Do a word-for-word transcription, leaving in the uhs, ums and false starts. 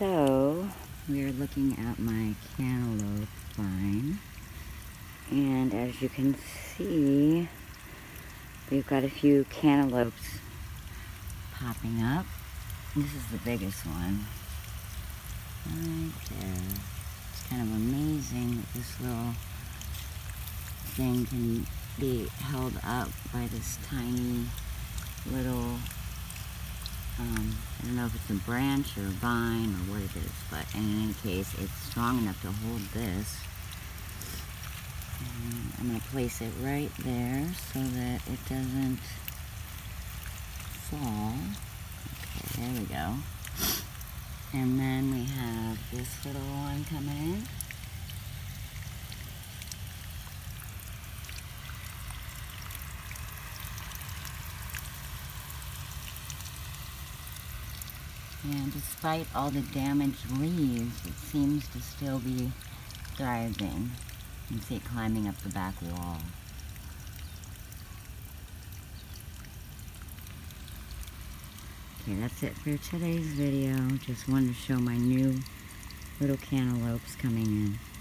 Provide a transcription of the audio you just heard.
So, we're looking at my cantaloupe vine, and as you can see, we've got a few cantaloupes popping up. This is the biggest one, right there. It's kind of amazing that this little thing can be held up by this tiny little, um, I don't know if it's a branch or a vine or what it is, but in any case, it's strong enough to hold this. And I'm going to place it right there so that it doesn't fall. Okay, there we go. And then we have this little one coming in. And despite all the damaged leaves, it seems to still be thriving. You can see it climbing up the back wall. Okay, that's it for today's video. Just wanted to show my new little cantaloupes coming in.